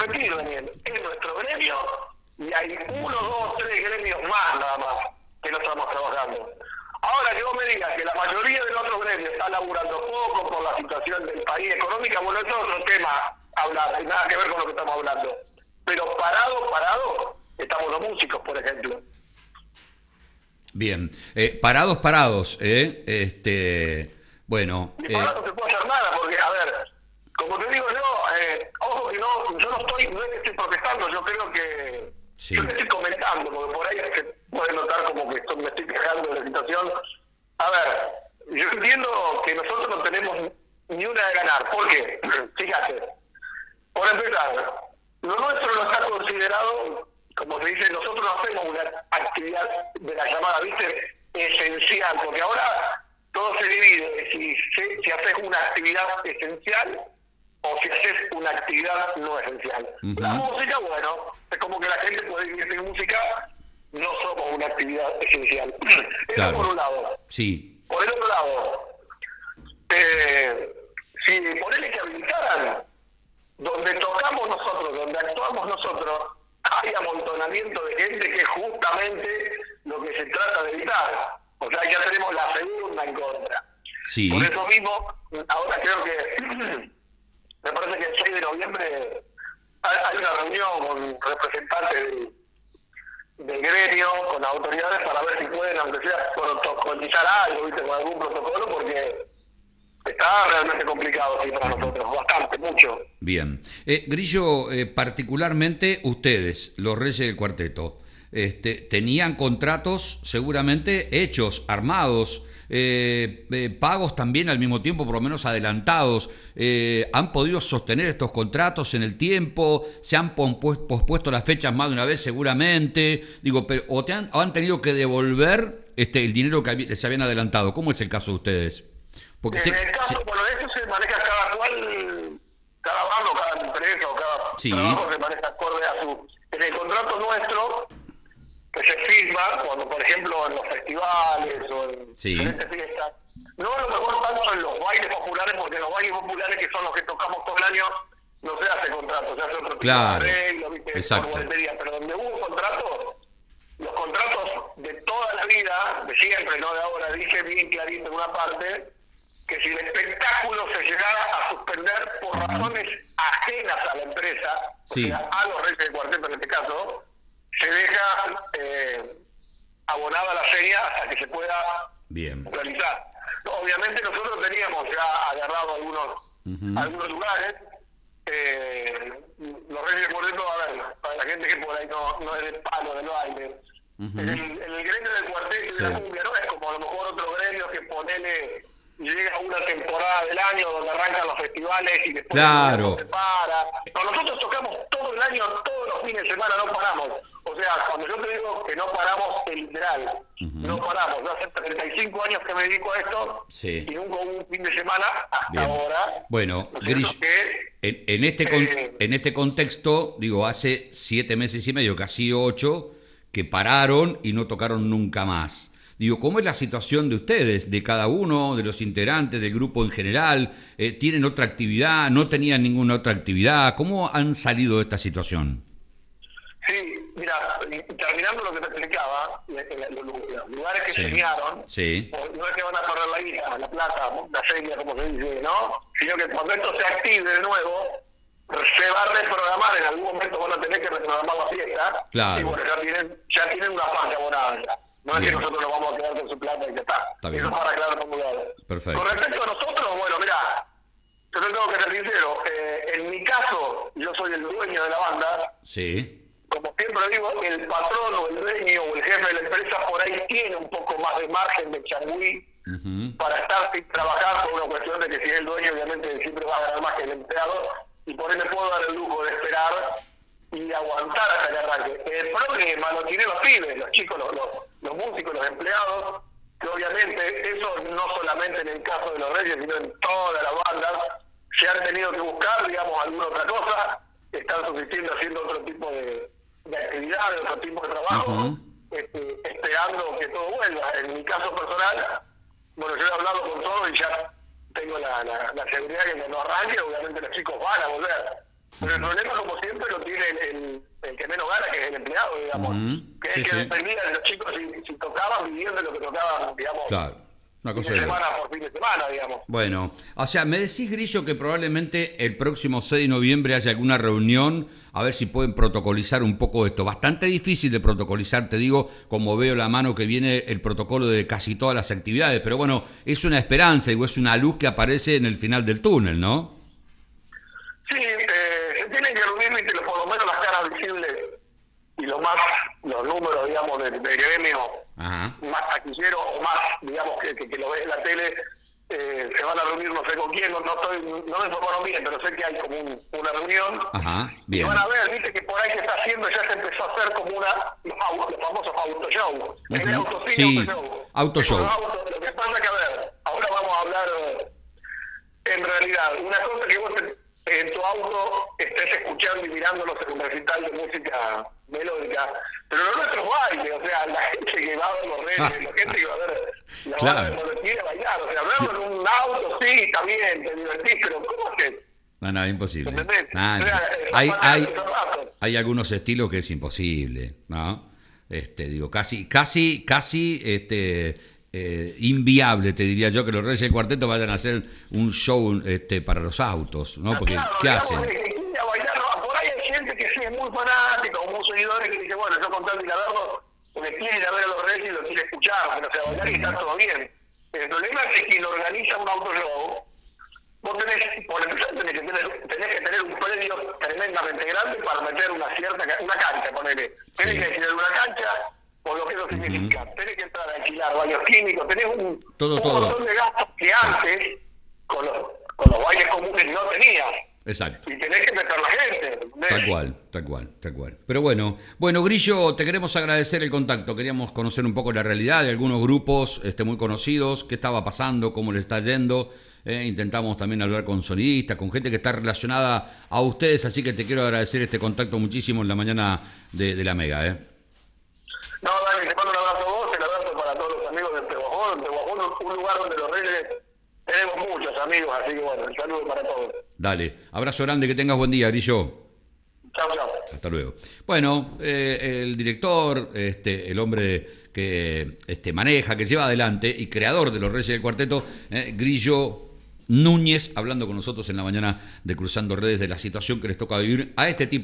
repetir, Daniel, es nuestro gremio y hay 1, 2, 3 gremios más nada más que no estamos trabajando. Ahora que vos me digas que la mayoría del otro gremio está laburando poco por la situación del país económica, bueno, eso es otro tema a hablar, hay nada que ver con lo que estamos hablando. Pero parado, estamos los músicos, por ejemplo. Bien, parados, bueno. Y parado no se puede hacer nada, porque, a ver, como te digo yo, ojo que no, yo no es que estoy protestando, yo creo que Sí. yo te estoy comentando, porque por ahí se puede notar como que me estoy quejando de la situación. A ver, yo entiendo que nosotros no tenemos ni una de ganar. ¿Por qué? Fíjate, por empezar, lo nuestro no está considerado, como se dice, nosotros no hacemos una actividad de la llamada, ¿viste? Esencial, porque ahora todo se divide, si haces una actividad esencial o si haces una actividad no esencial. La música, bueno, es como que la gente puede vivir sin música, no somos una actividad esencial. Eso por un lado. Sí. Por el otro lado, si ponele que habilitaran, donde tocamos nosotros, donde actuamos nosotros, hay amontonamiento de gente que es justamente lo que se trata de evitar. O sea, ya tenemos la segunda en contra. Sí. Por eso mismo, ahora creo que, me parece que el 6 de noviembre hay una reunión con representantes del gremio, con las autoridades, para ver si pueden, aunque sea, protocolizar algo, ¿viste? Con algún protocolo, porque está realmente complicado, sí, para nosotros, bastante, mucho. Bien. Grillo, particularmente ustedes, los Reyes del Cuarteto, tenían contratos seguramente hechos, armados, pagos también al mismo tiempo, por lo menos adelantados. ¿Han podido sostener estos contratos en el tiempo? ¿Se han pospuesto las fechas más de una vez seguramente? Digo, pero, ¿o han tenido que devolver el dinero que se habían adelantado? ¿Cómo es el caso de ustedes? Porque en el caso, bueno, eso se maneja cada cual, cada bando, cada empresa o cada trabajo se maneja acorde a su... En el contrato nuestro, que se firma, cuando por ejemplo en los festivales o en diferentes fiestas, no a lo mejor tanto en los bailes populares, porque los bailes populares, que son los que tocamos todo el año, no se hace contrato, se hace otro tipo de arreglo, por boletería, pero donde hubo contrato, los contratos de toda la vida, de siempre, no de ahora, dice bien clarito en una parte, que si el espectáculo se llegara a suspender por razones ajenas a la empresa, o sea, a los Reyes del Cuarteto en este caso, se deja abonada la seña hasta que se pueda realizar. Obviamente nosotros teníamos ya agarrado algunos lugares. Los Reyes del Cuarteto, a ver, para la gente que por ahí no es del palo del baile, en el gremio del cuarteto y de la cumbia no es como a lo mejor otro gremio que llega una temporada del año donde arrancan los festivales y después se para. Pero nosotros tocamos todo el año, todos los fines de semana, no paramos. O sea, cuando yo te digo que no paramos, es literal. No paramos. Yo hace 35 años que me dedico a esto y nunca hubo un fin de semana hasta ahora. Bueno, Grillo, en este contexto, digo, hace 7 meses y medio, casi 8, que pararon y no tocaron nunca más. Digo, ¿cómo es la situación de ustedes, de cada uno, de los integrantes del grupo en general? ¿Tienen otra actividad? ¿No tenían ninguna otra actividad? ¿Cómo han salido de esta situación? Sí, mira, terminando lo que te explicaba, los lugares que señaron, no es que van a correr la guita, la plata, la seña, como se dice, ¿no? Sino que cuando esto se active de nuevo, se va a reprogramar, en algún momento van a tener que reprogramar la fiesta, y bueno, ya tienen una parte abonada ya. No es que nosotros nos vamos a quedar con su plata y ya está. Eso es para aclarar por un lado. Perfecto. Con respecto a nosotros, bueno, mira, yo te tengo que ser sincero. En mi caso, yo soy el dueño de la banda. Sí. Como siempre digo, el patrón o el dueño o el jefe de la empresa por ahí tiene un poco más de margen de changüí para estar sin trabajar, por una cuestión de que si es el dueño, obviamente siempre va a ganar más que el empleado, y por ahí me puedo dar el lujo de esperar y aguantar hasta que arranque. El problema lo tienen los pibes, los chicos, los músicos, los empleados, que obviamente eso no solamente en el caso de los Reyes, sino en todas las bandas, se han tenido que buscar, digamos, alguna otra cosa, están subsistiendo haciendo otro tipo de actividades, otro tipo de trabajo, esperando que todo vuelva. En mi caso personal, bueno, yo he hablado con todos y ya tengo la seguridad que cuando arranque, obviamente los chicos van a volver. Pero el problema, como siempre, lo tiene el que menos gana, que es el empleado, digamos. Que es el que dependía de los chicos si tocaban, viviendo de lo que tocaban, digamos. Claro. Una cosa fin de semana por fin de semana, digamos. Bueno, o sea, me decís, Grillo, que probablemente el próximo 6 de noviembre haya alguna reunión, a ver si pueden protocolizar un poco esto. Bastante difícil de protocolizar, te digo, como veo la mano que viene el protocolo de casi todas las actividades, pero bueno, es una esperanza, digo, es una luz que aparece en el final del túnel, ¿no? Sí, se tienen que reunir, ¿viste? Por lo menos las caras visibles y los números, digamos, del gremio. Ajá. Más taquillero o más, digamos, que lo ves en la tele, se van a reunir no sé con quién, no me informaron bien, pero sé que hay como una reunión. Ajá, bien. Y van a ver, viste que por ahí se está haciendo, ya se empezó a hacer como los famosos autoshows. Sí, autoshow. Lo que pasa que, a ver, ahora vamos a hablar, en realidad, una cosa que vos en tu auto estés escuchando y mirándolos en un recital de música melódica, pero lo nuestro es baile, o sea, la gente que va a ver los reyes, la gente que va a ver la banda cuando quiere bailar, o sea, verlo en un auto, sí, está bien, te divertís, pero ¿cómo haces? No, imposible. ¿Entendés? O sea, hay algunos estilos que es imposible, ¿no? Digo, casi, inviable, te diría yo, que los Reyes del Cuarteto vayan a hacer un show para los autos, ¿no? Porque, claro, ¿qué digamos, hacen? A bailar, por ahí hay gente que sí es muy fanática, o muy seguidores que dice, bueno, yo con tal de ir a verlo, me quiere ir a ver a los Reyes y lo quiere escuchar, pero o sea, bailar y está todo bien. El problema es que quien organiza un autoshow, vos tenés, por empezar, tenés que tener un predio tremendamente grande para meter una cancha, ponele. Tenés que tener una cancha, por lo que eso significa. Tenés que entrar a alquilar baños químicos, tenés un montón de gastos que antes, con los bailes comunes no tenías. Exacto. Y tenés que meter la gente. Tal cual. Pero bueno, Grillo, te queremos agradecer el contacto. Queríamos conocer un poco la realidad de algunos grupos muy conocidos, qué estaba pasando, cómo le está yendo. Intentamos también hablar con sonidistas, con gente que está relacionada a ustedes, así que te quiero agradecer este contacto muchísimo en la mañana de la Mega. No, Dani, te mando un abrazo a vos, el abrazo para todos los amigos de Tehuajón. Tehuajón es un lugar donde los Reyes tenemos muchos amigos, así que bueno, un saludo para todos. Dale, abrazo grande, que tengas buen día, Grillo. Chao. Hasta luego. Bueno, el director, el hombre que maneja, que lleva adelante y creador de los Reyes del Cuarteto, Grillo Núñez, hablando con nosotros en la mañana de Cruzando Redes de la situación que les toca vivir a este tipo